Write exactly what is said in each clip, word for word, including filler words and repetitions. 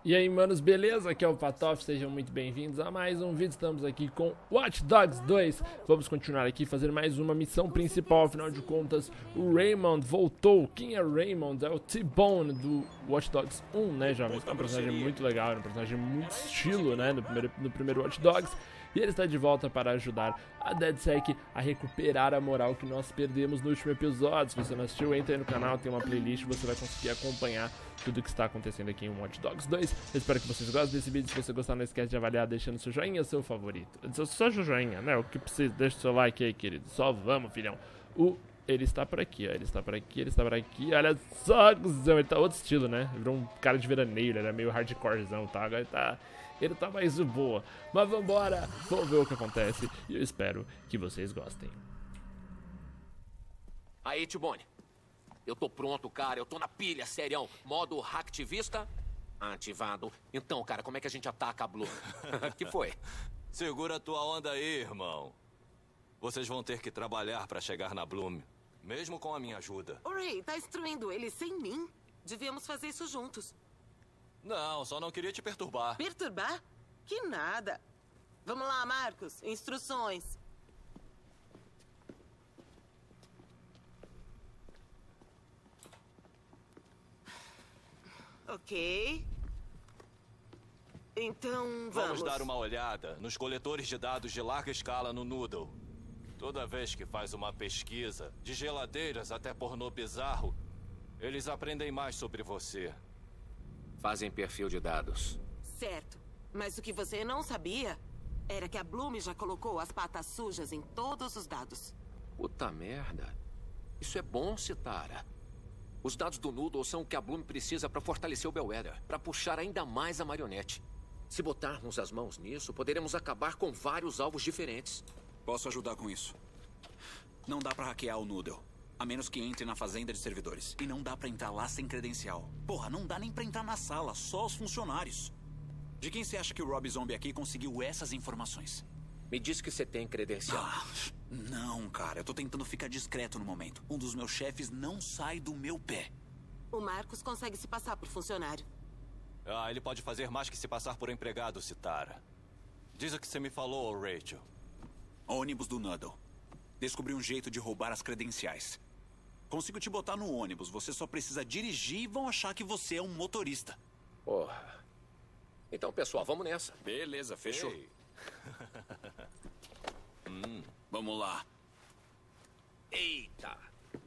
E aí, manos, beleza? Aqui é o Patof, sejam muito bem-vindos a mais um vídeo. Estamos aqui com Watch Dogs dois. Vamos continuar aqui, fazer mais uma missão principal. Afinal de contas, o Raymond voltou. Quem é Raymond? É o T-Bone do Watch Dogs um, né, jovens? É um personagem muito legal, é um personagem muito estilo, né, no primeiro, no primeiro Watch Dogs. E ele está de volta para ajudar a DedSec a recuperar a moral que nós perdemos no último episódio. Se você não assistiu, entra aí no canal, tem uma playlist, você vai conseguir acompanhar tudo o que está acontecendo aqui em Watch Dogs dois. Eu espero que vocês gostem desse vídeo. Se você gostar, não esquece de avaliar deixando seu joinha, seu favorito. Só seu joinha, né? O que precisa, deixa o seu like aí, querido. Só vamos, filhão. O... Ele está por aqui, ó. Ele está por aqui, ele está por aqui. Olha só, cuzão. Ele tá outro estilo, né? Ele virou um cara de veraneio, ele era meio hardcorezão, tá? Agora ele tá... Ele tá mais boa. Mas vambora, vamos ver o que acontece. E eu espero que vocês gostem. Aí, T-Bone. Eu tô pronto, cara. Eu tô na pilha, serião. Modo hacktivista ativado. Então, cara, como é que a gente ataca a Blue? Que foi? Segura a tua onda aí, irmão. Vocês vão ter que trabalhar pra chegar na Bloom, mesmo com a minha ajuda. O Ray, tá instruindo ele sem mim? Devíamos fazer isso juntos. Não, só não queria te perturbar. Perturbar? Que nada. Vamos lá, Marcos. Instruções. Ok. Então, vamos. Vamos dar uma olhada nos coletores de dados de larga escala no Noodle. Toda vez que faz uma pesquisa, de geladeiras até pornô bizarro, eles aprendem mais sobre você. Fazem perfil de dados. Certo. Mas o que você não sabia era que a Bloom já colocou as patas sujas em todos os dados. Puta merda. Isso é bom, Citara. Os dados do Noodle são o que a Bloom precisa para fortalecer o Bellwether, para puxar ainda mais a marionete. Se botarmos as mãos nisso, poderemos acabar com vários alvos diferentes. Posso ajudar com isso. Não dá pra hackear o Noodle, a menos que entre na fazenda de servidores. E não dá pra entrar lá sem credencial. Porra, não dá nem pra entrar na sala, só os funcionários. De quem você acha que o Rob Zombie aqui conseguiu essas informações? Me diz que você tem credencial. Ah, não, cara, eu tô tentando ficar discreto no momento. Um dos meus chefes não sai do meu pé. O Marcos consegue se passar por funcionário. Ah, ele pode fazer mais que se passar por empregado, Citara. Diz o que você me falou, Rachel. Ônibus do Noodle. Descobri um jeito de roubar as credenciais. Consigo te botar no ônibus, você só precisa dirigir e vão achar que você é um motorista. Porra. Então, pessoal, vamos nessa. Beleza, fechou. hum, vamos lá. Eita.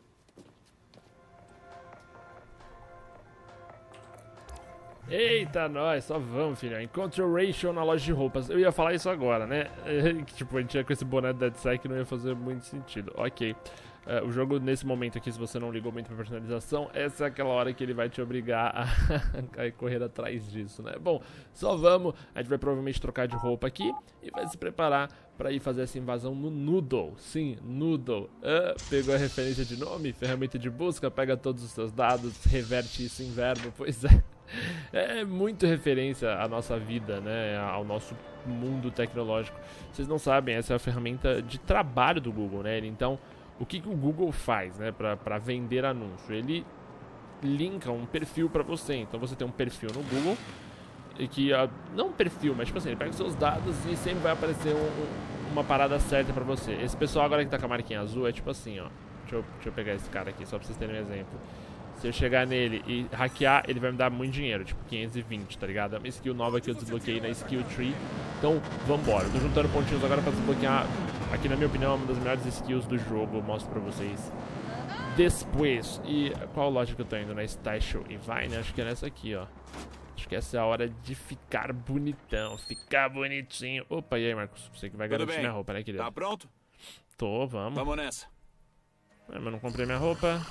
Eita, nós, só vamos, filhão. Encontre o Rachel na loja de roupas. Eu ia falar isso agora, né? Tipo, a gente ia com esse boné do DedSec, não ia fazer muito sentido. Ok. Uh, o jogo, nesse momento aqui, se você não ligou muito pra personalização, essa é aquela hora que ele vai te obrigar a, a correr atrás disso, né? Bom, só vamos. A gente vai provavelmente trocar de roupa aqui e vai se preparar pra ir fazer essa invasão no Noodle. Sim, Noodle. Uh, pegou a referência de nome? Ferramenta de busca, pega todos os seus dados, reverte isso em verbo. Pois é. É muito referência à nossa vida, né, ao nosso mundo tecnológico. Vocês não sabem, essa é a ferramenta de trabalho do Google, né? Então, o que, que o Google faz, né, pra, pra vender anúncio? Ele linka um perfil pra você. Então, você tem um perfil no Google e que, uh, não um perfil, mas tipo assim, ele pega os seus dados e sempre vai aparecer um, um, uma parada certa pra você. Esse pessoal agora que tá com a marquinha azul é tipo assim, ó. Deixa eu, deixa eu pegar esse cara aqui, só pra vocês terem um exemplo. Se eu chegar nele e hackear, ele vai me dar muito dinheiro, tipo quinhentos e vinte, tá ligado? É uma skill nova que eu desbloqueei na Skill Tree. Então, vambora. Eu tô juntando pontinhos agora pra desbloquear, aqui na minha opinião, uma das melhores skills do jogo. Eu mostro pra vocês depois. E qual loja que eu tô indo? Na Station e Vine? Acho que é nessa aqui, ó. Acho que essa é a hora de ficar bonitão, ficar bonitinho. Opa, e aí, Marcos? Você que vai garantir minha roupa, né, querido? Tá pronto? Tô, vamos. Vamos nessa. É, mas não comprei minha roupa.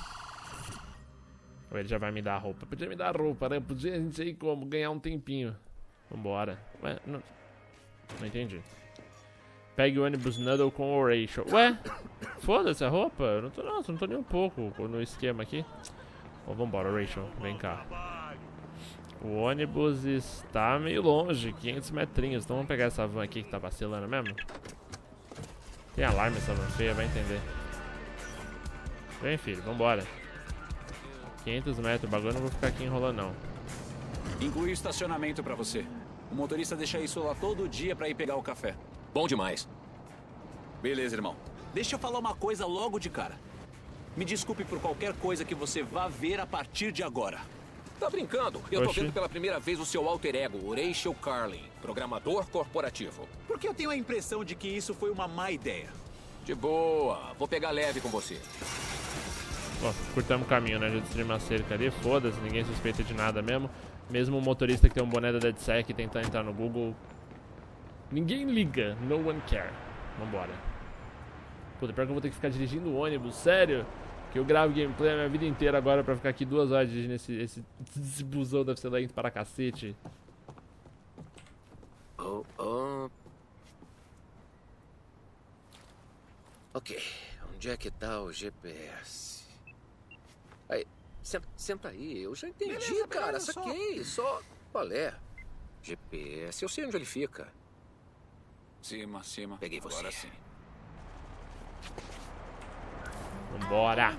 Ou ele já vai me dar a roupa? Podia me dar a roupa, né? Podia, não sei como, ganhar um tempinho. Vambora. Ué, não... Não entendi. Pegue o ônibus Noodle com o Rachel. Ué? Foda-se a roupa? Eu não tô, não, não tô nem um pouco no esquema aqui. Bom, vambora, Rachel. Vem cá. O ônibus está meio longe, quinhentos metrinhos. Então vamos pegar essa van aqui que tá vacilando mesmo. Tem alarme essa van feia, vai entender. Vem, filho, vambora. quinhentos metros, o bagulho, não vou ficar aqui enrolando não. Inclui estacionamento pra você. O motorista deixa isso lá todo dia pra ir pegar o café. Bom demais. Beleza, irmão. Deixa eu falar uma coisa logo de cara. Me desculpe por qualquer coisa que você vá ver a partir de agora. Tá brincando? Eu tô Oxi. vendo pela primeira vez o seu alter ego, Horatio Carlin, programador corporativo. Porque eu tenho a impressão de que isso foi uma má ideia. De boa. Vou pegar leve com você. Bom, curtamos o caminho, né? Já destruímos uma cerca ali. Foda-se, ninguém suspeita de nada mesmo. Mesmo o motorista que tem um boné da DedSec tentando entrar no Google. Ninguém liga. No one care. Vambora. Puta, pior que eu vou ter que ficar dirigindo o ônibus. Sério? Que eu gravo gameplay a minha vida inteira agora pra ficar aqui duas horas dirigindo esse, esse, esse busão deve ser lento para cacete. Oh, oh. Ok. Onde é que tá o G P S? Aí, senta, senta aí. Eu já entendi, Beleza, cara. beleza, só- Saquei. Só... Qual é? G P S. Eu sei onde ele fica. Cima, cima. Peguei você. Agora sim. Vambora.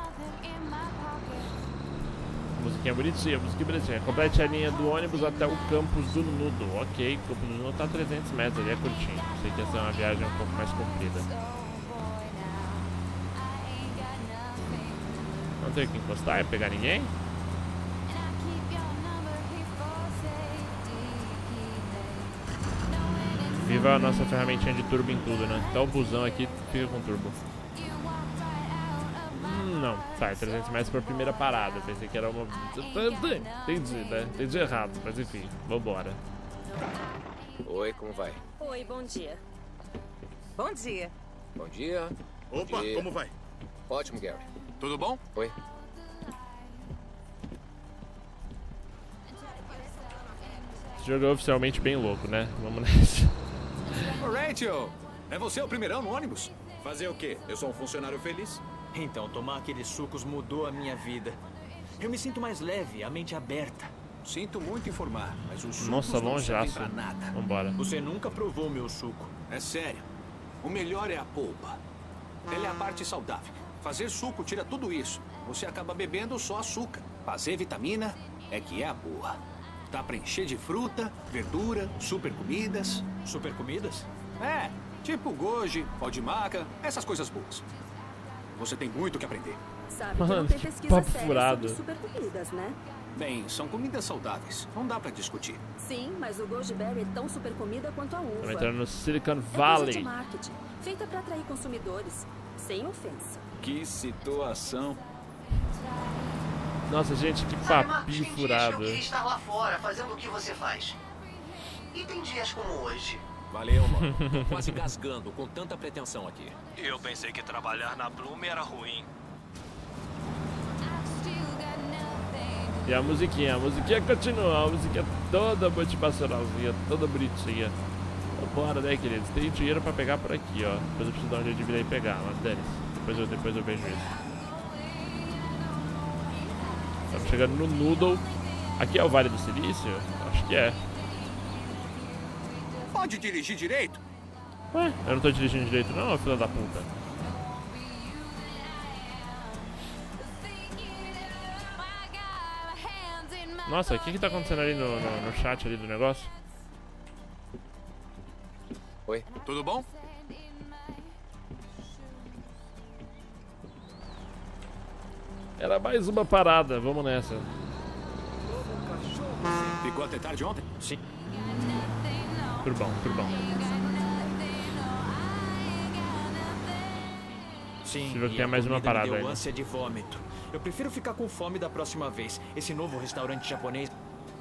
Musiquinha bonitinha, musiquinha bonitinha. Complete a linha do ônibus até o campus do Noodle. Ok, o campus do Noodle tá a trezentos metros ali, é curtinho. Sei que ia ser uma viagem um pouco mais comprida. Não tenho que encostar e pegar ninguém? Viva a nossa ferramentinha de turbo em tudo, né? Até o busão aqui fica com turbo. Hum, não, tá, é trezentos metros por primeira parada. Pensei que era uma... Entendi, né? Entendi errado, mas enfim, vambora. Oi, como vai? Oi, bom dia. Bom dia. Bom dia. Bom Opa, dia. como vai? Ótimo, Gary. Tudo bom? Oi. Esse jogo é oficialmente bem louco, né? Vamos nessa. Ô, Rachel, é você o primeirão no ônibus? Fazer o quê? Eu sou um funcionário feliz. Então, tomar aqueles sucos mudou a minha vida. Eu me sinto mais leve, a mente aberta. Sinto muito informar, mas os sucos Nossa, não servem longeaço. pra nada. Vambora. Você nunca provou meu suco. É sério. O melhor é a polpa. Ela é a parte saudável. Fazer suco tira tudo isso. Você acaba bebendo só açúcar. Fazer vitamina é que é a boa. Dá pra encher de fruta, verdura, super comidas. Super comidas? É, tipo goji, pó de maca, essas coisas boas. Você tem muito que aprender. Sabe que Mano, não tem que pesquisa papo séria furado. sobre super comidas, né? Bem, são comidas saudáveis. Não dá pra discutir. Sim, mas o goji berry é tão super comida quanto a uva. Estamos entrando no Silicon É coisa de Valley. marketing, feita pra atrair consumidores. Sem ofensa. Que situação. Nossa, gente, que Sabe, papinho Marcos, tem dias que eu furado. queria estar lá fora fazendo o que você faz. E tem dias como hoje. Valeu, mano. Tô quase gasgando com tanta pretensão aqui. Eu pensei que trabalhar na Bloom era ruim. E a musiquinha, a musiquinha continua, a musiquinha toda motivacionalzinha, toda bonitinha. Bora, né, queridos? Tem dinheiro pra pegar por aqui, ó. Depois eu preciso dar um jeito de vir aí pegar, mas dane-se. Depois eu, depois eu vejo isso. Estamos chegando no Noodle. Aqui é o Vale do Silício? Acho que é. Pode dirigir direito? Ué, eu não tô dirigindo direito não, filha da puta. Nossa, o que que tá acontecendo ali no, no, no chat ali do negócio? Oi. Tudo bom? Era mais uma parada, vamos nessa. Ficou até tarde ontem? Sim. Turbão, turbão. Sim, Deixa eu ver que e tem a mais uma comida me parada deu aí, né? ânsia de vômito. Eu prefiro ficar com fome da próxima vez. Esse novo restaurante japonês...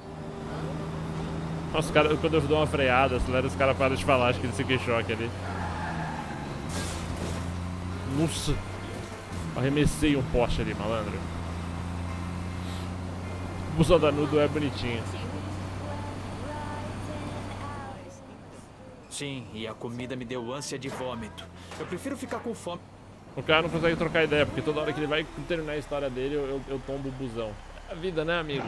Nossa, os cara, quando eu dou uma freada, acelera, os caras param de falar, acho que eles ficam em choque ali. Nossa! Arremessei um poste ali, malandro. O busão da Noodle é bonitinho. Sim, e a comida me deu ânsia de vômito. Eu prefiro ficar com fome... O cara não consegue trocar ideia, porque toda hora que ele vai terminar a história dele, eu, eu, eu tombo o busão. É a vida, né, amigo?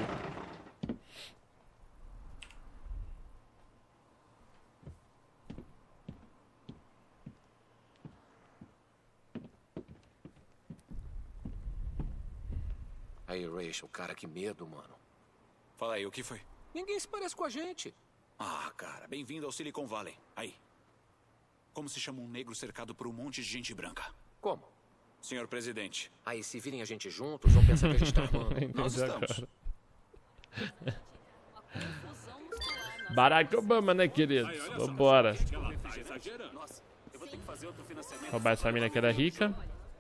Aí, Rachel, cara, que medo, mano. Fala aí, o que foi? Ninguém se parece com a gente. Ah, cara, bem-vindo ao Silicon Valley. Aí. Como se chama um negro cercado por um monte de gente branca? Como? Senhor presidente. Aí, se virem a gente juntos, vão pensar que a gente tá armando. Nós estamos. Barack Obama, né, queridos? Vambora. Roubar essa mina que era rica.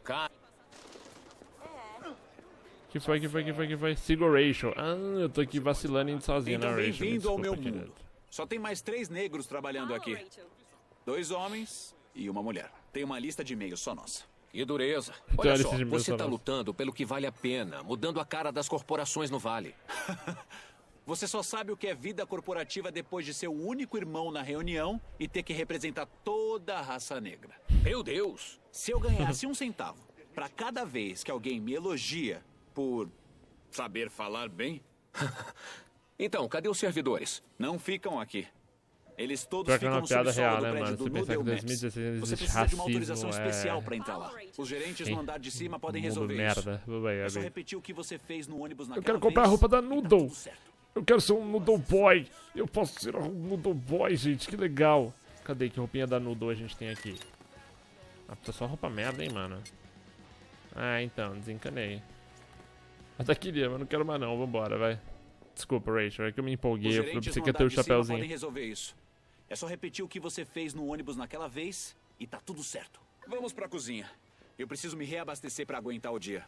Que foi, que foi, que foi, que foi? Siga o Rachel. Ah, eu tô aqui vacilando indo sozinho, Então, né, Rachel? bem-vindo ao meu Desculpa, mundo. querido. Só tem mais três negros trabalhando aqui. Dois homens e uma mulher. Tem uma lista de e-mails só nossa. Que dureza. Então, Olha esse só, de você meu tá só- lutando pelo que vale a pena, mudando a cara das corporações no Vale. Você só sabe o que é vida corporativa depois de ser o único irmão na reunião e ter que representar toda a raça negra. Meu Deus! Se eu ganhasse um centavo pra cada vez que alguém me elogia por saber falar bem, Então, cadê os servidores? não ficam aqui. Eles todos Pior que é ficam uma no piada subsolo real, do né, prédio mano? do Você pensar que em Noodle dois Maps. mil e dezesseis Você existe precisa de uma autorização racismo, é... especial pra entrar lá. Os gerentes no andar de cima podem Mundo resolver merda. isso. Vamos aí, É só amigo. repetir o que você fez no ônibus naquela Eu quero comprar a vez roupa da e tá Noodle. tudo certo. Eu quero ser um Noodle Boy. Eu posso ser um Noodle Boy, gente. Que legal. Cadê? Que roupinha da Noodle a gente tem aqui? Ah, tá só roupa merda, hein, mano. Ah, então. Desencanei. Até queria, mas não quero mais não. Vambora, vai. Desculpa, Rachel. É que eu me Os empolguei. Eu gerentes pensei no que ia ter andar o de cima chapéuzinho. podem resolver isso. É só repetir o que você fez no ônibus naquela vez e tá tudo certo. Vamos pra cozinha. Eu preciso me reabastecer pra aguentar o dia.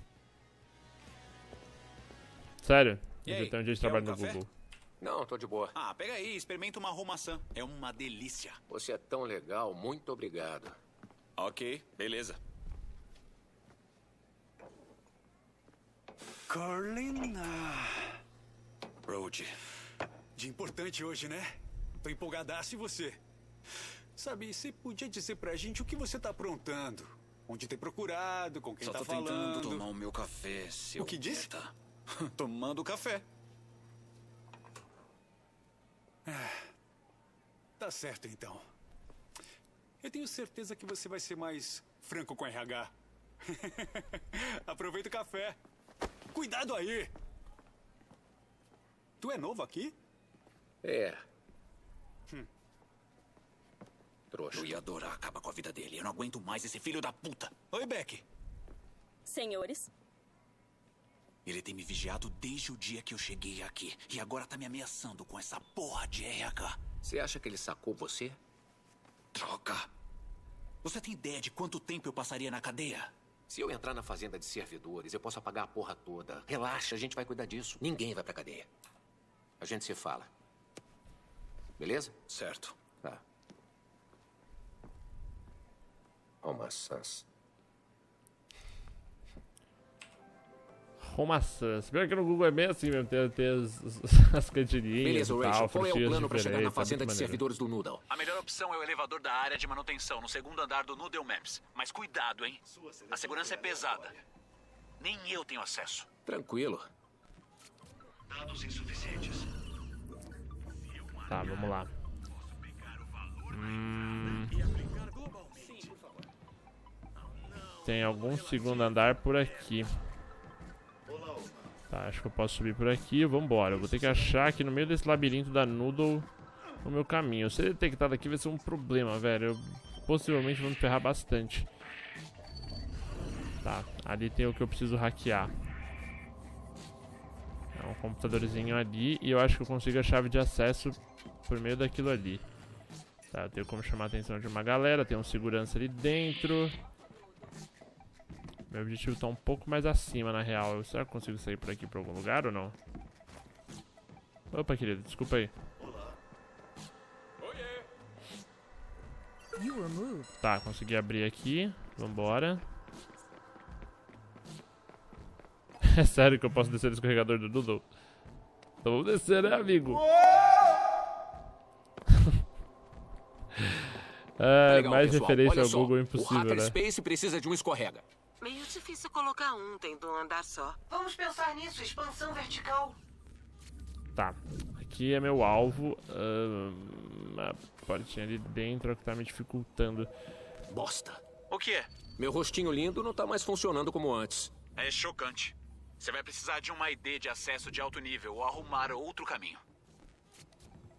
Sério? E Eu aí, tenho um dia de quer trabalho um no café? Google. Não, tô de boa. Ah, pega aí, experimenta uma maçã. É uma delícia. Você é tão legal, muito obrigado. Ok, beleza. Carlina. Brody. Dia importante hoje, né? Tô empolgadaço e você? Sabe, você podia dizer pra gente o que você tá aprontando? Onde tem procurado, com quem Só tá tô falando? tentando tomar o meu café, seu O que disse? merda. Tomando café. Ah, tá certo, então. Eu tenho certeza que você vai ser mais franco com o R H. Aproveita o café. Cuidado aí! Tu é novo aqui? É. Hum. Trouxa. Eu ia adorar acabar com a vida dele. Eu não aguento mais esse filho da puta. Oi, Beck. Senhores, Ele tem me vigiado desde o dia que eu cheguei aqui. E agora tá me ameaçando com essa porra de R H. Você acha que ele sacou você? Droga. Você tem ideia de quanto tempo eu passaria na cadeia? Se eu entrar na fazenda de servidores, eu posso apagar a porra toda. Relaxa, a gente vai cuidar disso. Ninguém vai pra cadeia. A gente se fala. Beleza? Certo. Tá. Oh, maçãs. Romaçãs. Pior que no Google é bem assim mesmo. Tem, tem as, as, as cantininhas Beleza, e Rachel. tal. Qual é o frutinhas plano pra chegar na diferentes, é fazenda muito de maneiro. servidores do Noodle? A melhor opção é o elevador da área de manutenção, no segundo andar do Noodle Maps. Mas cuidado, hein? A segurança é pesada. Nem eu tenho acesso. Tranquilo. Dados insuficientes. Tá, vamos lá. Hum... Tem algum segundo andar por aqui. Tá, acho que eu posso subir por aqui. Vambora. Eu vou ter que achar aqui no meio desse labirinto da Noodle o meu caminho. Ser detectado aqui vai ser um problema, velho. Eu possivelmente vou me ferrar bastante. Tá, ali tem o que eu preciso hackear. É um computadorzinho ali. E eu acho que eu consigo a chave de acesso por meio daquilo ali. Tá, eu tenho como chamar a atenção de uma galera. Tem um segurança ali dentro. Meu objetivo tá um pouco mais acima, na real. Será que eu consigo sair por aqui pra algum lugar ou não? Opa, querido, desculpa aí. Tá, consegui abrir aqui. Vambora. É sério que eu posso descer o escorregador do Noodle? Então vamos descer, né, amigo? É, Legal, mais pessoal. referência Olha ao só, Google o impossível, né? Hackerspace precisa de um escorrega. Meio difícil colocar um tendo um andar só. Vamos pensar nisso, expansão vertical. Tá, aqui é meu alvo. Ahn, a portinha ali dentro é o que tá me dificultando. Bosta. O que é? Meu rostinho lindo não tá mais funcionando como antes. É chocante. Você vai precisar de uma I D de acesso de alto nível ou arrumar outro caminho.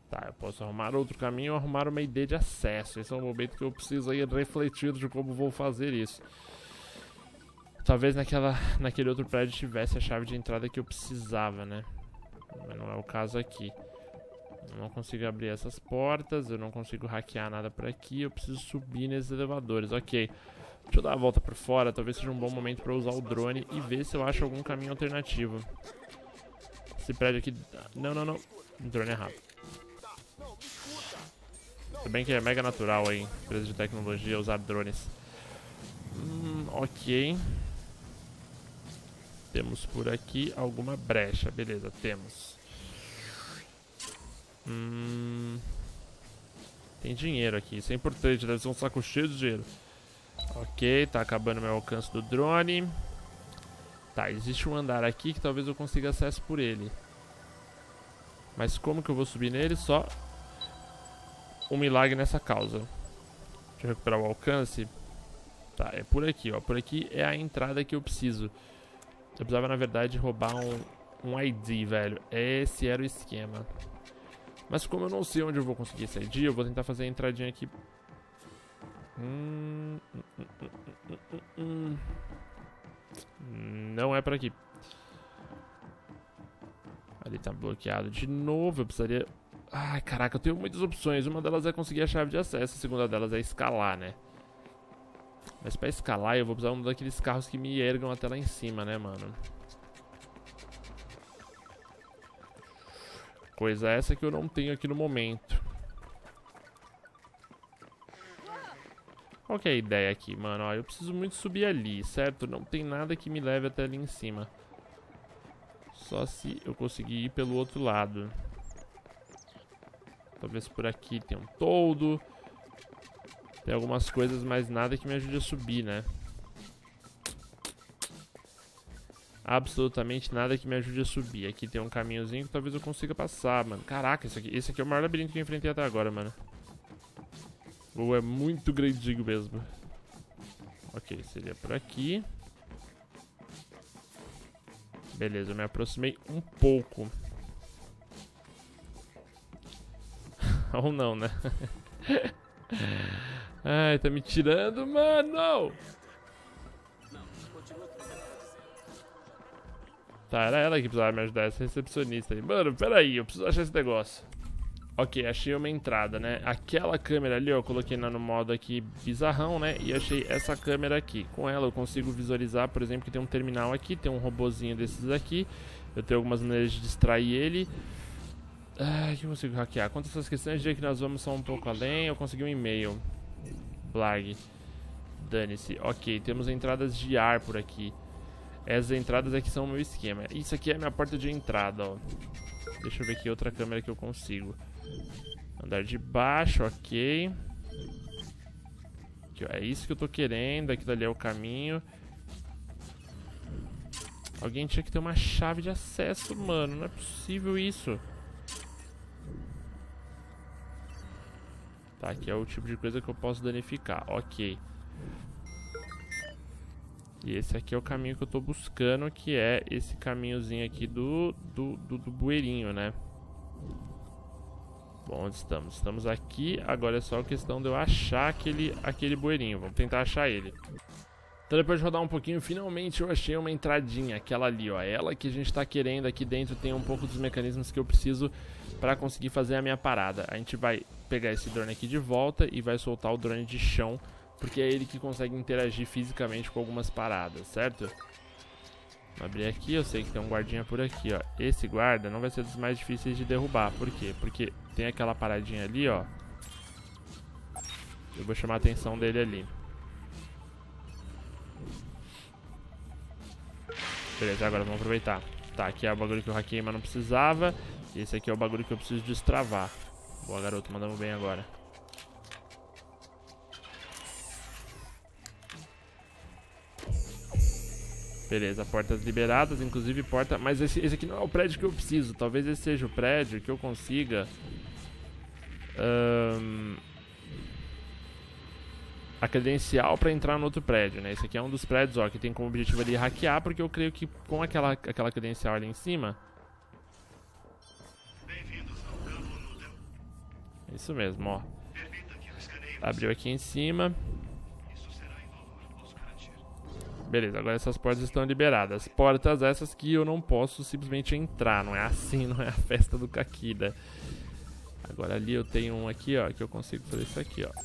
Tá, eu posso arrumar outro caminho ou arrumar uma I D de acesso. Esse é o momento que eu preciso aí refletir de como vou fazer isso. Talvez naquela, naquele outro prédio tivesse a chave de entrada que eu precisava, né? Mas não é o caso aqui. Eu não consigo abrir essas portas, eu não consigo hackear nada por aqui. Eu preciso subir nesses elevadores, ok. Deixa eu dar a volta por fora, talvez seja um bom momento para usar o drone e ver se eu acho algum caminho alternativo. Esse prédio aqui... Não, não, não. O drone é rápido. Se bem que é mega natural aí, empresa de tecnologia, usar drones. Hum, ok. Temos por aqui alguma brecha. Beleza, temos. Hum, tem dinheiro aqui, isso é importante, deve ser um saco cheio de dinheiro. Ok, tá acabando meu alcance do drone. Tá, existe um andar aqui que talvez eu consiga acesso por ele. Mas como que eu vou subir nele? Só um milagre nessa causa. Deixa eu recuperar o alcance. Tá, é por aqui, ó. Por aqui é a entrada que eu preciso. Eu precisava, na verdade, roubar um, um I D, velho. Esse era o esquema. Mas como eu não sei onde eu vou conseguir esse I D, eu vou tentar fazer a entradinha aqui. Hum, hum, hum, hum, hum, hum. Não é por aqui. Ali tá bloqueado de novo. Eu precisaria... Ai, caraca, eu tenho muitas opções. Uma delas é conseguir a chave de acesso. A segunda delas é escalar, né? Mas pra escalar eu vou precisar de um daqueles carros que me ergam até lá em cima, né, mano? Coisa essa que eu não tenho aqui no momento. Qual que é a ideia aqui, mano? Ó, eu preciso muito subir ali, certo? Não tem nada que me leve até ali em cima. Só se eu conseguir ir pelo outro lado. Talvez por aqui tem um toldo. Tem algumas coisas, mas nada que me ajude a subir, né? Absolutamente nada que me ajude a subir. Aqui tem um caminhozinho que talvez eu consiga passar, mano. Caraca, esse aqui, esse aqui é o maior labirinto que eu enfrentei até agora, mano. Ou é muito grandinho mesmo. Ok, seria por aqui. Beleza, eu me aproximei um pouco. Ou não, né? Ai, tá me tirando, mano! Tá, era ela que precisava me ajudar, essa recepcionista aí. Mano, peraí, eu preciso achar esse negócio. Ok, achei uma entrada, né? Aquela câmera ali, ó, eu coloquei no modo aqui bizarrão, né? E achei essa câmera aqui. Com ela eu consigo visualizar, por exemplo, que tem um terminal aqui, tem um robozinho desses aqui. Eu tenho algumas maneiras de distrair ele. Ah, que eu consigo hackear? Quanto a essas questões, diria que nós vamos só um pouco além. Eu consegui um e-mail. Blag. Dane-se. Ok, temos entradas de ar por aqui. Essas entradas aqui são o meu esquema. Isso aqui é a minha porta de entrada, ó. Deixa eu ver aqui outra câmera que eu consigo. Andar de baixo, ok. Aqui, ó, é isso que eu tô querendo. Aquilo ali é o caminho. Alguém tinha que ter uma chave de acesso, mano. Não é possível isso. Tá, aqui é o tipo de coisa que eu posso danificar. Ok. E esse aqui é o caminho que eu tô buscando, que é esse caminhozinho aqui do, do, do, do bueirinho, né? Bom, onde estamos? Estamos aqui, agora é só questão de eu achar aquele, aquele bueirinho. Vamos tentar achar ele. Então depois de rodar um pouquinho, finalmente eu achei uma entradinha, aquela ali, ó. Ela que a gente tá querendo aqui dentro tem um pouco dos mecanismos que eu preciso pra conseguir fazer a minha parada. A gente vai pegar esse drone aqui de volta e vai soltar o drone de chão, porque é ele que consegue interagir fisicamente com algumas paradas, certo? Vou abrir aqui, eu sei que tem um guardinha por aqui, ó. Esse guarda não vai ser dos mais difíceis de derrubar. Por quê? Porque tem aquela paradinha ali, ó. Eu vou chamar a atenção dele ali. Beleza, agora vamos aproveitar. Tá, aqui é o bagulho que eu hackei, mas não precisava. Esse aqui é o bagulho que eu preciso destravar. Boa, garoto, mandamos bem agora. Beleza, portas liberadas, inclusive porta... Mas esse, esse aqui não é o prédio que eu preciso. Talvez esse seja o prédio que eu consiga... Um, a credencial para entrar no outro prédio, né? Esse aqui é um dos prédios, ó, que tem como objetivo ali hackear, porque eu creio que com aquela, aquela credencial ali em cima... Isso mesmo, ó. Abriu aqui em cima. Beleza, agora essas portas estão liberadas. Portas essas que eu não posso simplesmente entrar. Não é assim, não é a festa do Kakida. Agora ali eu tenho um aqui, ó, que eu consigo fazer isso aqui, ó.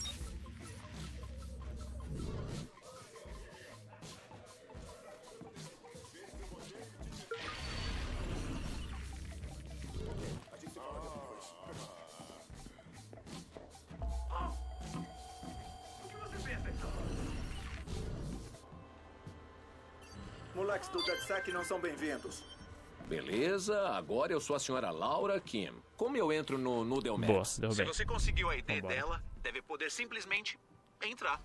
Moleques do DedSec não são bem-vindos. Beleza, agora eu sou a senhora Laura Kim. Como eu entro no Noodle Maps? Boa, Se você conseguiu a I D Vambora. dela, deve poder simplesmente entrar.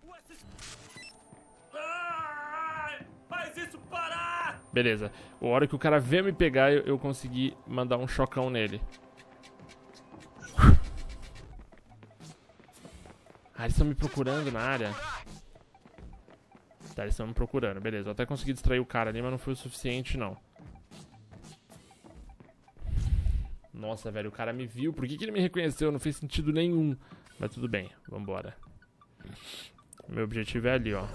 Faz isso parar! Beleza. A hora que o cara veio me pegar, eu, eu consegui mandar um chocão nele. Ah, eles estão me procurando na área. Tá, eles estão me procurando. Beleza, eu até consegui distrair o cara ali, mas não foi o suficiente, não. Nossa, velho, o cara me viu. Por que que ele me reconheceu? Não fez sentido nenhum. Mas tudo bem, vambora. Meu objetivo é ali, ó.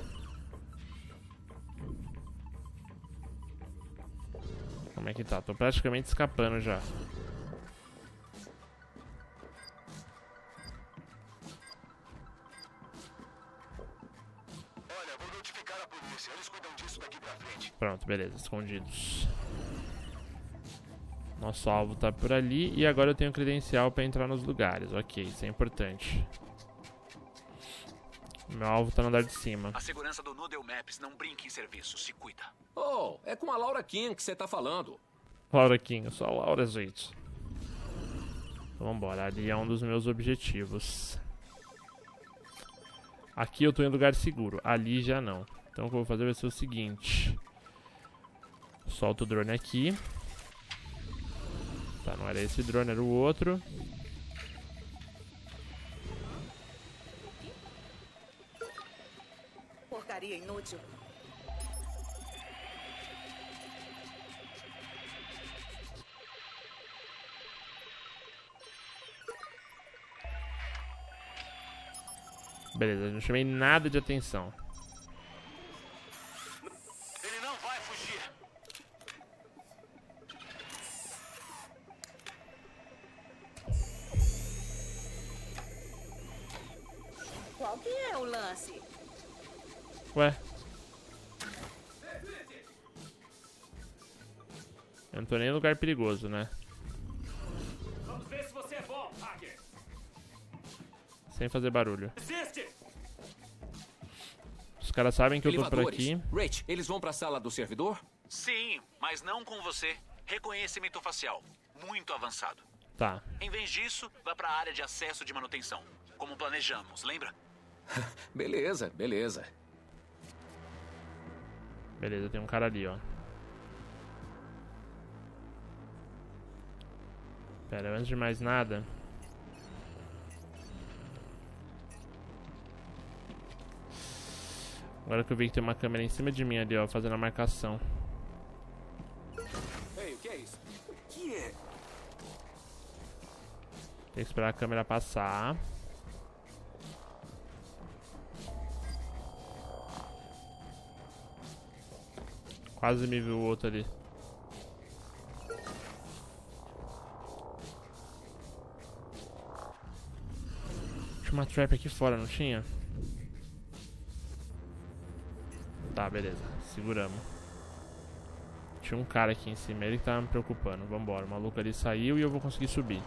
Como é que tá? Tô praticamente escapando já. Olha, vou notificar a polícia. Eles cuidam disso daqui pra frente. Pronto, beleza, escondidos. Nosso alvo tá por ali e agora eu tenho credencial pra entrar nos lugares. Ok, isso é importante. Meu alvo tá no andar de cima. A segurança do Noodle Maps não brinca em serviço, se cuida. Oh, é com a Laura Kim que você tá falando. Laura Kim, eu sou a Laura, gente. Então vambora, ali é um dos meus objetivos. Aqui eu tô em lugar seguro, ali já não. Então o que eu vou fazer vai ser o seguinte. Solto o drone aqui. Tá, não era esse drone, era o outro. Porcaria inútil. Beleza, não chamei nada de atenção. Ele não vai fugir. Qual que é o lance? Ué? Eu não tô nem em lugar perigoso, né? Vamos ver se você é bom, hacker. Sem fazer barulho. Existe! Os caras sabem que eu tô por Elevadores. aqui. Rach, eles vão pra sala do servidor? Sim, mas não com você. Reconhecimento facial. Muito avançado. Tá. Em vez disso, vá para a área de acesso de manutenção. Como planejamos, lembra? Beleza, beleza. Beleza, tem um cara ali, ó. Pera, antes de mais nada... Agora que eu vi que tem uma câmera em cima de mim ali, ó, fazendo a marcação. Ei, o que é isso? O que é? Tem que esperar a câmera passar. Quase me viu o outro ali. Tinha uma trap aqui fora, não tinha? Tá, beleza. Seguramos. Tinha um cara aqui em cima, ele que tava me preocupando. Vambora, o maluco ali saiu e eu vou conseguir subir.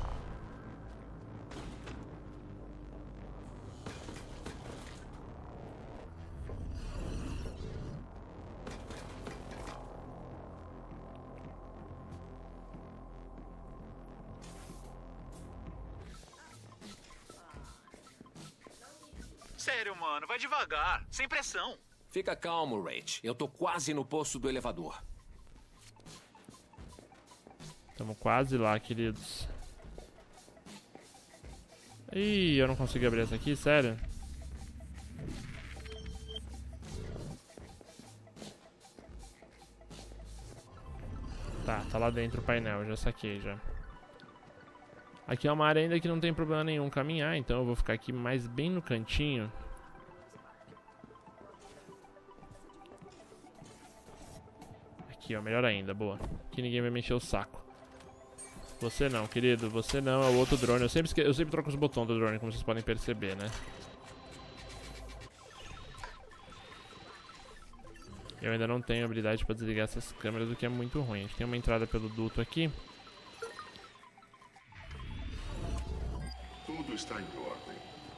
Sério, mano, vai devagar, sem pressão. Fica calmo, Rach. Eu tô quase no posto do elevador. Tamo quase lá, queridos. Ih, eu não consigo abrir essa aqui, sério? Tá, tá lá dentro o painel, já saquei já. Aqui é uma área ainda que não tem problema nenhum caminhar, então eu vou ficar aqui mais bem no cantinho. Aqui, ó, melhor ainda, boa. Aqui ninguém vai mexer o saco. Você não, querido, você não, é o outro drone. Eu sempre, esque... eu sempre troco os botões do drone, como vocês podem perceber, né? Eu ainda não tenho habilidade pra desligar essas câmeras, o que é muito ruim. A gente tem uma entrada pelo duto aqui. Tudo está em ordem.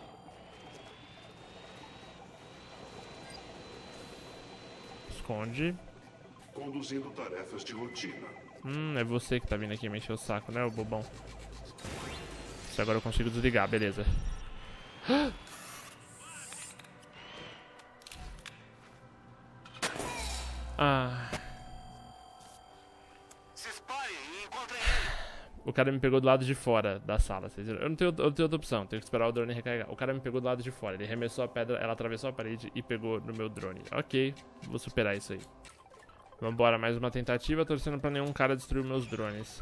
Esconde. Conduzindo tarefas de rotina. Hum, é você que tá vindo aqui mexer o saco, né, o bobão? Isso agora eu consigo desligar, beleza. Ah. Se espalhem e encontrem ele. O cara me pegou do lado de fora da sala, vocês viram? Eu não tenho, eu não tenho outra opção, tenho que esperar o drone recarregar. O cara me pegou do lado de fora, ele arremessou a pedra, ela atravessou a parede e pegou no meu drone. Ok, vou superar isso aí. Vambora, mais uma tentativa, torcendo pra nenhum cara destruir meus drones.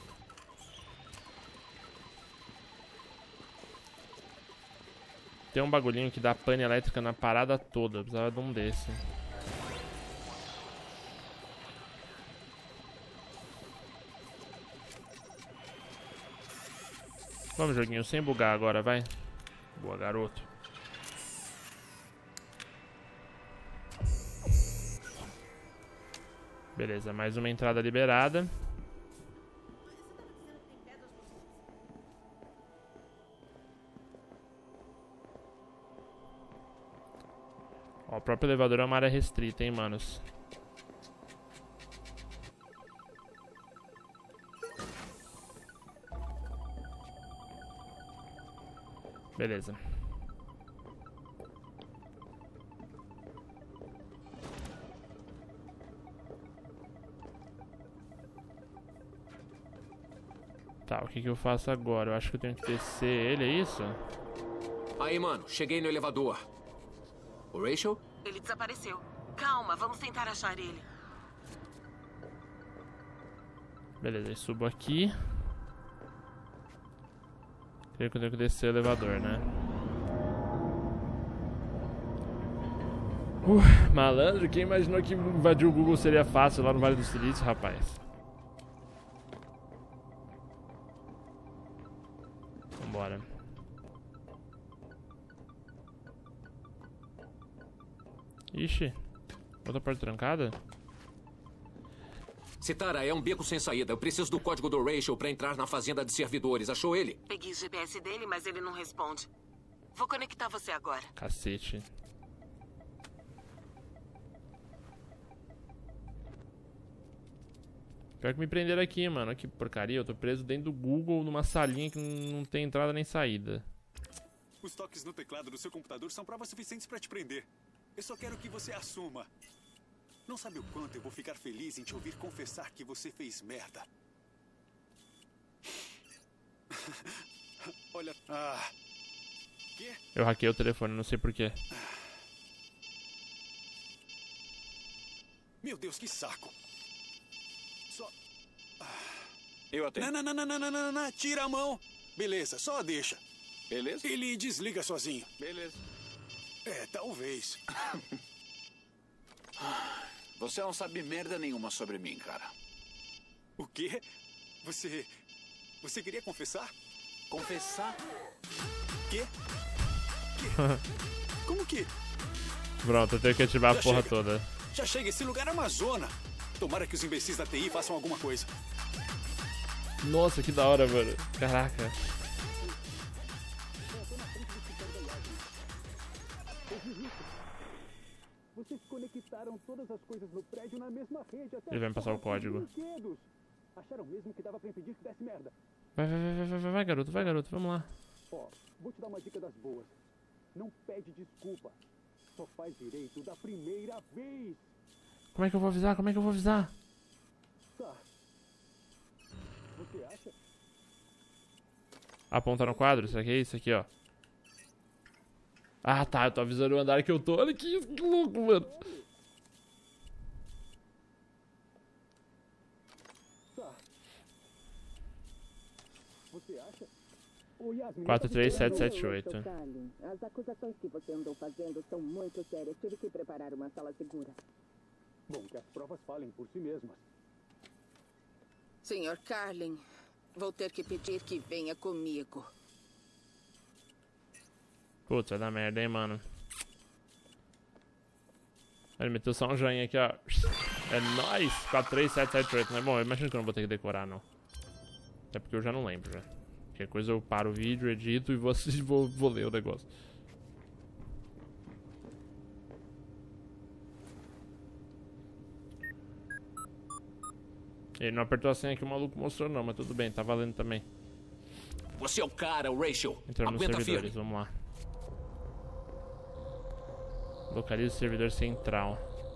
Tem um bagulhinho que dá pane elétrica na parada toda, eu precisava de um desse. Vamos, joguinho, sem bugar agora, vai. Boa, garoto. Beleza, mais uma entrada liberada. Ó, o próprio elevador é uma área restrita, hein, manos. Beleza. Tá, o que que eu faço agora? Eu acho que eu tenho que descer ele, é isso? Aí, mano, cheguei no elevador. O Rachel? Ele desapareceu. Calma, vamos tentar achar ele. Beleza, eu subo aqui. Creio que eu tenho que descer o elevador, né? Uh, malandro, quem imaginou que invadir o Google seria fácil lá no Vale do Silício, rapaz? Vambora. Ixi, outra porta trancada? Citara, é um beco sem saída. Eu preciso do código do Rachel pra entrar na fazenda de servidores. Achou ele? Peguei o G P S dele, mas ele não responde. Vou conectar você agora. Cacete. Pior que me prenderam aqui, mano. Que porcaria. Eu tô preso dentro do Google, numa salinha que não tem entrada nem saída. Os toques no teclado do seu computador são provas suficientes pra te prender. Eu só quero que você assuma. Não sabe o quanto eu vou ficar feliz em te ouvir confessar que você fez merda. Olha... Ah... Quê? Eu hackei o telefone, não sei porquê. Meu Deus, que saco. Só... Eu até... Não, não, não, não, não, não, não, tira a mão. Beleza, só deixa. Beleza? Ele desliga sozinho. Beleza. É, talvez. Você não sabe merda nenhuma sobre mim, cara. O quê? Você... Você queria confessar? Confessar? Quê? Quê? Como que? Pronto, eu tenho que ativar Já a porra chega. toda. Já chega, esse lugar é uma zona. Tomara que os imbecis da T I façam alguma coisa. Nossa, que da hora, mano. Caraca. Vocês conectaram todas as coisas no prédio na mesma rede. Até Ele vai me passar o código. brinquedos. Acharam mesmo que dava pra impedir que desse merda. Vai, vai, vai, vai, vai, vai, garoto, vai, garoto, vamos lá. Ó, vou te dar uma dica das boas. Não pede desculpa. Só faz direito da primeira vez. Como é que eu vou avisar? Como é que eu vou avisar? Tá. Você acha? Aponta no quadro, isso aqui é isso aqui, ó. Ah, tá, eu tô avisando o andar que eu tô. Olha que isso, que louco, mano. Tá. Você quatro três sete sete oito. As acusações que você andou fazendo são muito sérias. Tive que preparar uma sala segura. Bom, que as provas falem por si mesmas. senhor Carlin, vou ter que pedir que venha comigo. Putz, vai dar merda, hein, mano. Ele meteu só um joinha aqui, ó. É nóis! quatro três sete sete oito, não é bom? Eu imagino que eu não vou ter que decorar, não. Até porque eu já não lembro, já. Qualquer coisa eu paro o vídeo, edito e vou, assistir, vou, vou ler o negócio. Ele não apertou a senha que o maluco mostrou, não, mas tudo bem, tá valendo também. Você é o cara, o Rachel. Entramos nos servidores, vamos lá. Localize o servidor central.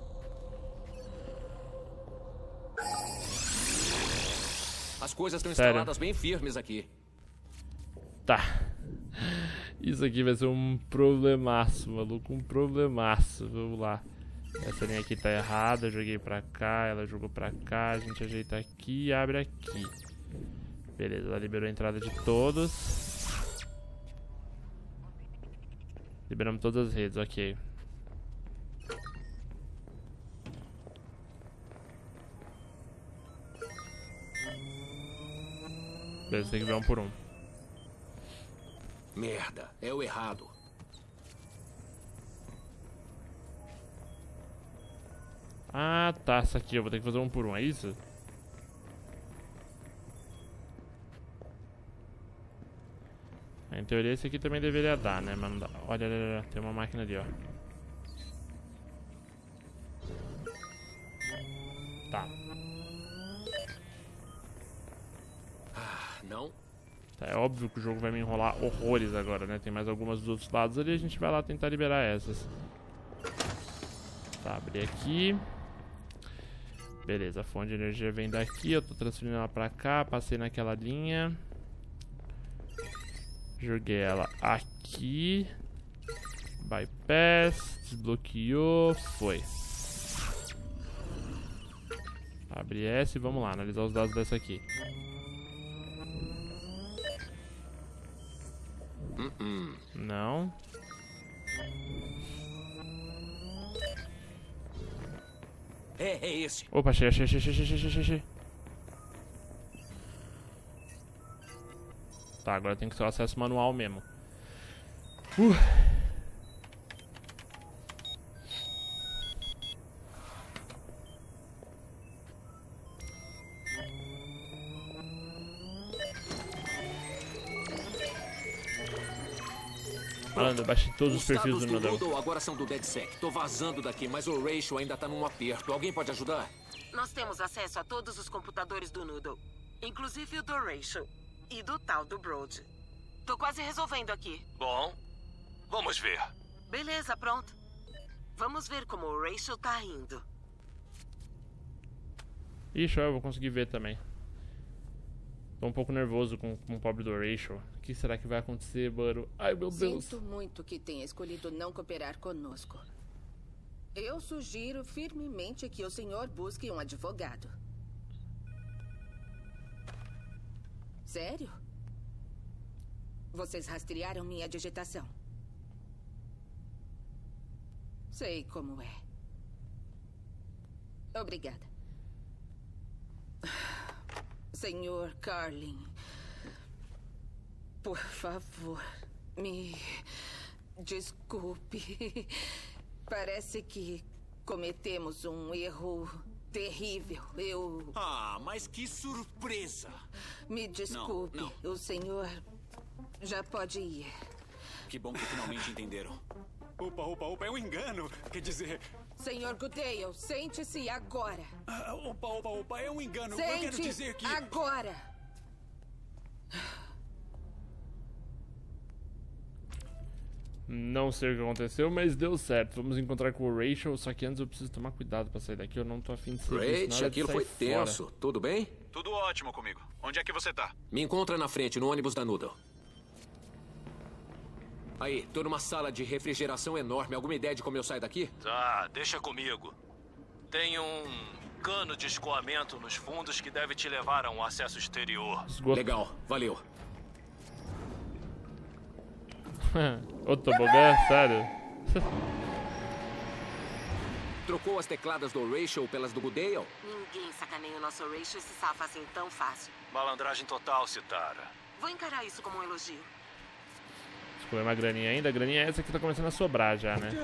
As coisas estão Sério? instaladas bem firmes aqui. Tá. Isso aqui vai ser um problemaço, maluco. Um problemaço. Vamos lá. Essa linha aqui tá errada. Eu joguei pra cá, ela jogou pra cá. A gente ajeita aqui e abre aqui. Beleza, ela liberou a entrada de todos. Liberamos todas as redes, ok. Beleza, tem que ver um por um. Merda, é o errado. Ah, tá, essa aqui eu vou ter que fazer um por um, é isso? Em teoria esse aqui também deveria dar, né? Mas não dá. Olha, olha, olha, tem uma máquina ali, ó. Tá. Ah, não? Tá, é óbvio que o jogo vai me enrolar horrores agora, né? Tem mais algumas dos outros lados ali, a gente vai lá tentar liberar essas. Tá, abri aqui. Beleza, a fonte de energia vem daqui, eu tô transferindo ela pra cá, passei naquela linha. Joguei ela aqui. Bypass, desbloqueou, foi. Abre essa e vamos lá, analisar os dados dessa aqui. Uh-uh. Não. É, é esse. Opa, achei, achei, achei, achei, achei, achei, achei. Tá, agora tem que ser o acesso manual mesmo. Uh. Malandro, eu baixei todos os perfis do Noodle. Os dados do Noodle agora são do DedSec. Tô vazando daqui, mas o Rachel ainda tá num aperto. Alguém pode ajudar? Nós temos acesso a todos os computadores do Noodle. Inclusive o do Rachel. E do tal do Brody. Tô quase resolvendo aqui. Bom, vamos ver. Beleza, pronto. Vamos ver como o Rachel tá indo. Ixi, eu vou conseguir ver também. Tô um pouco nervoso com, com o pobre do Rachel. O que será que vai acontecer, mano? Ai, meu Deus. Sinto muito que tenha escolhido não cooperar conosco. Eu sugiro firmemente que o senhor busque um advogado. Sério? Vocês rastrearam minha digitação. Sei como é. Obrigada. senhor Carlin, por favor, me desculpe. Parece que cometemos um erro terrível. Eu... Ah, mas que surpresa! Me desculpe, não, não. O senhor já pode ir. Que bom que finalmente entenderam. Opa, opa, opa, é um engano. Quer dizer... senhor Goodale, sente-se agora. Ah, opa, opa, opa, é um engano. Sente Eu quero dizer que... agora. Não sei o que aconteceu, mas deu certo. Vamos encontrar com o Rachel, só que antes eu preciso tomar cuidado pra sair daqui. Eu não tô afim de ser visto. Rachel, aquilo foi tenso. Fora. Tudo bem? Tudo ótimo comigo. Onde é que você tá? Me encontra na frente, no ônibus da Noodle. Aí, tô numa sala de refrigeração enorme. Alguma ideia de como eu saio daqui? Tá, deixa comigo. Tem um cano de escoamento nos fundos que deve te levar a um acesso exterior. Esgoto. Legal, valeu. Ô, tobogã, sério? Trocou as tecladas do Rachel pelas do Goodale? Ninguém sacaneia o nosso Rachel e se safa assim tão fácil. Malandragem total, Citara. Vou encarar isso como um elogio. Deixa eu comer uma graninha ainda. A graninha é essa que tá começando a sobrar já, né?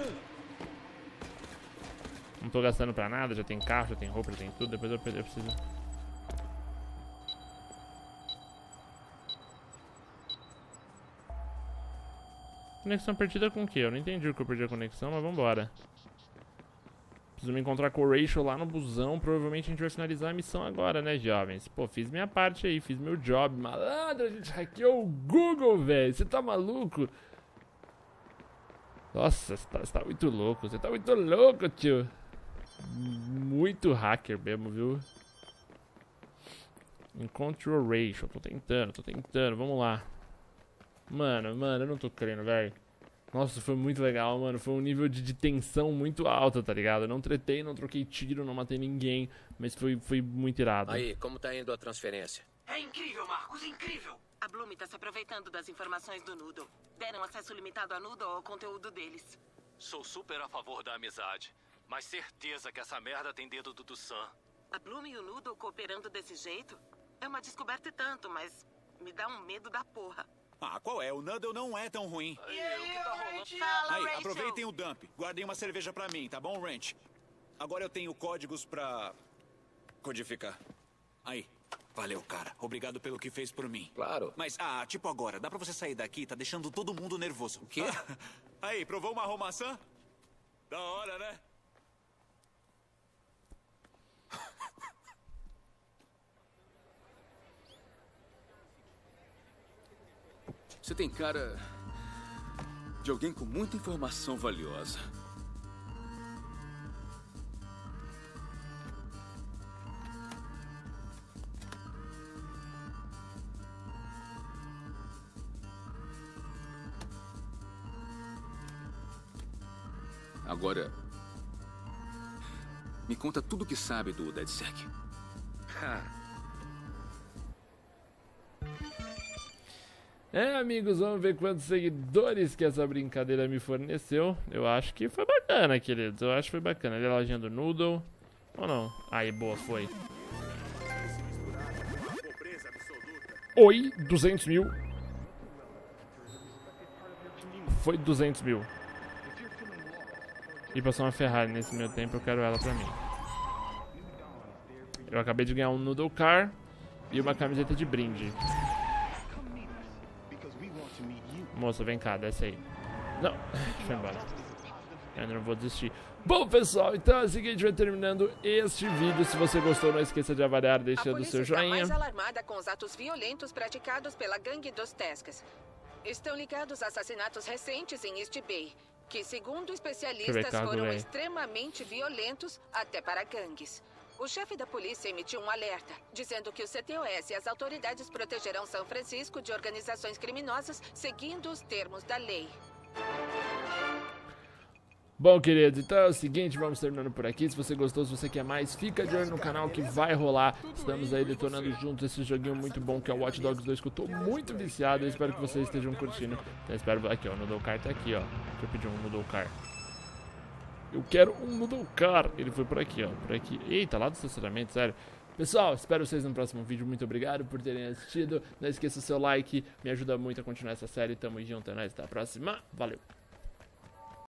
Não tô gastando pra nada, já tem carro, já tem roupa, já tem tudo. Depois eu, eu preciso... Conexão perdida com o quê? Eu não entendi o que eu perdi a conexão, mas vambora. Preciso me encontrar com o Rachel lá no busão. Provavelmente a gente vai finalizar a missão agora, né, jovens? Pô, fiz minha parte aí, fiz meu job. Malandro, a gente hackeou o Google, velho. Você tá maluco? Nossa, você tá, você tá muito louco. Você tá muito louco, tio. Muito hacker mesmo, viu? Encontre o Rachel. Tô tentando, tô tentando. Vamos lá. Mano, mano, eu não tô crendo, velho. Nossa, foi muito legal, mano. Foi um nível de, de tensão muito alto, tá ligado? Eu não tretei, não troquei tiro, não matei ninguém. Mas foi, foi muito irado. Aí, como tá indo a transferência? É incrível, Marcos, incrível. A Bloom tá se aproveitando das informações do Noodle. Deram acesso limitado a Noodle ao conteúdo deles. Sou super a favor da amizade. Mas certeza que essa merda tem dedo do Sam. A Bloom e o Noodle cooperando desse jeito? É uma descoberta e tanto, mas me dá um medo da porra. Ah, qual é? O Noodle não é tão ruim. E aí, o que tá rolando? Fala, aí, Rachel. aproveitem o dump. Guardem uma cerveja pra mim, tá bom, Ranch? Agora eu tenho códigos pra... codificar. Aí. Valeu, cara. Obrigado pelo que fez por mim. Claro. Mas, ah, tipo agora, dá pra você sair daqui? Tá deixando todo mundo nervoso. O quê? Aí, provou uma romaçã? Da hora, né? Você tem cara de alguém com muita informação valiosa. Agora, me conta tudo o que sabe do DedSec. É, amigos, vamos ver quantos seguidores que essa brincadeira me forneceu. Eu acho que foi bacana, queridos. Eu acho que foi bacana. Ali a lojinha do Noodle. Ou não? Aí, boa, foi. Oi, duzentos mil. Foi duzentos mil. E passou uma Ferrari nesse meu tempo, eu quero ela pra mim. Eu acabei de ganhar um Noodle Car e uma camiseta de brinde. Moça, vem cá, desce aí. Não, foi embora. Eu ainda não vou desistir. Bom, pessoal, então é o seguinte, vai terminando este vídeo. Se você gostou, não esqueça de avaliar, deixando o seu joinha. A polícia está mais alarmada com os atos violentos praticados pela gangue dos Tescas. Estão ligados a assassinatos recentes em East Bay, que, segundo especialistas, foram extremamente violentos até para gangues. O chefe da polícia emitiu um alerta, dizendo que o C T O S e as autoridades protegerão São Francisco de organizações criminosas, seguindo os termos da lei. Bom, queridos, então é o seguinte, vamos terminando por aqui. Se você gostou, se você quer mais, fica de olho no canal que vai rolar. Estamos aí detonando juntos esse joguinho muito bom que é o Watch Dogs dois, que eu tô muito viciado. Eu espero que vocês estejam curtindo. Então eu espero... Aqui, ó, o Noodle Car tá aqui, ó. Deixa eu pedir um Noodle Car. Eu quero um Noodle Car. Ele foi por aqui, ó. Por aqui. Eita, lá do estacionamento, sério. Pessoal, espero vocês no próximo vídeo. Muito obrigado por terem assistido. Não esqueça o seu like. Me ajuda muito a continuar essa série. Tamo junto, é nóis. Até a próxima. Valeu.